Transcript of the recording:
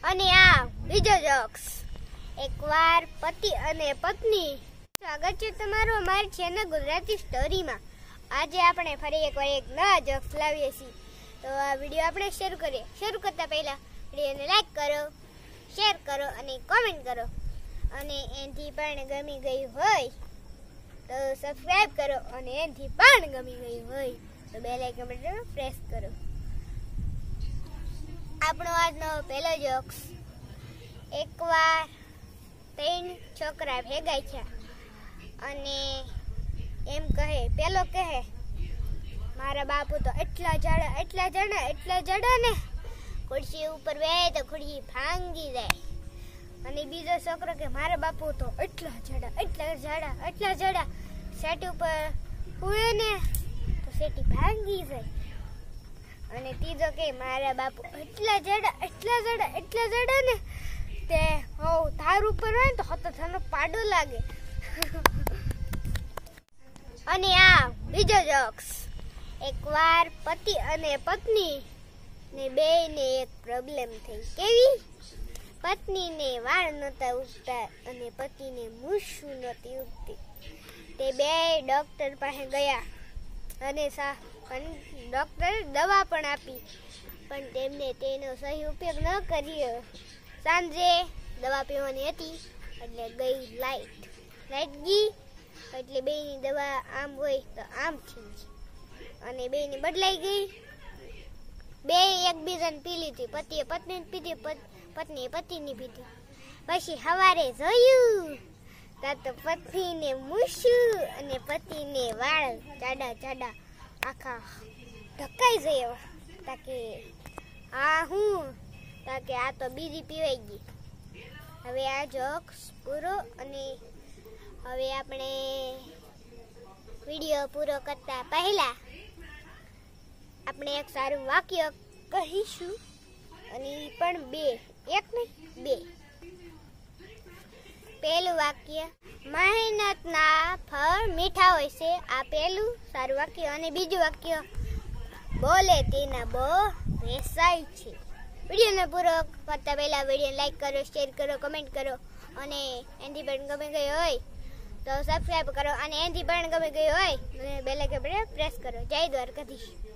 અને આ બીજો જોક્સ. એકવાર પતિ અને પત્ની. સ્વાગત છે તમારું અમારી ચેનલ ગુજરાતી સ્ટોરીમાં. આજે આપણે ફરી એકવાર એક નવા જોક્સ લાવીએ છીએ. તો આ વિડીયો આપણે શરૂ કરીએ. શરૂ કરતા પહેલા વિડીયોને લાઈક કરો, શેર કરો અને કોમેન્ટ કરો. અને એનાથી પણ ગમી ગયું હોય તો સબસ્ક્રાઇબ કરો. અને એનાથી પણ ગમી ગયું હોય તો બેલ આઇકન બટન પ્રેસ કરો. આપણો આજનો પહેલો જોક્સ. એકવાર 3 છોકરા ભેગા થયા અને એમ કહે, પેલો કહે, મારા બાપુ તો એટલા જાડા ને ખુરશી ઉપર બેહે તો ખુરશી ભાંગી જાય. અને બીજો છોકરો કે મારા બાપુ તો એટલા જાડા સેટ ઉપર હુએ ને તો સેટી ભાંગી જાય. અને ત્રીજો કે મારા બાપુ એટલા જાડા ને તે ધાર ઉપર હોય તો હતોથાનો પાડો લાગે. અને આ બીજો જોક્સ. એકવાર પતિ અને પત્ની ને બેયને એક પ્રોબ્લેમ થઈ. કેવી? પત્નીને વાળ નહોતા ઉગતા અને પતિને મૂછું નહોતી ઉગતી. તે બે ડોક્ટર પાસે ગયા અને ડોક્ટરે દવા પણ આપી, પણ તેમને તેનો સહી ઉપયોગ ન કર્યો. સાંજે દવા પીવાની હતી એટલે ગઈ લાઈટ ગઈ એટલે બેયની દવા આમ હોય તો આમ થઈ અને બેયની બદલાઈ ગઈ. બે એકબીજાને પી લીધી. પતિએ પત્નીને પીધી, પત્નીએ પતિની પીધી. પછી સવારે જોયું તો પત્નીને મૂછું અને પતિને વાળ જાડા આખા ઢકાઈ જાય. તાકે આ તો બીજી પીવાઈ ગઈ. હવે આ જોક્સ પૂરો. અને હવે આપણે વિડીયો પૂરો કરતા પહેલા આપણે એક સારું વાક્ય કહીશું. અને પણ એક નહીં બે. પહેલું વાક્ય, મહેનતના ફળ મીઠા હોય છે. આ પહેલું સારું વાક્ય. અને બીજું વાક્ય, બોલે તેના બહુ વેસાય છે. વિડીયોને પૂરો કરતા પહેલા વિડીયોને લાઈક કરો, શેર કરો, કમેન્ટ કરો. અને એનાથી પણ ગમી ગયો હોય તો સબસ્ક્રાઈબ કરો. અને એનાથી પણ ગમી ગયો હોય બેલ આઇકન પ્રેસ કરો. જય દ્વારકાધીશ.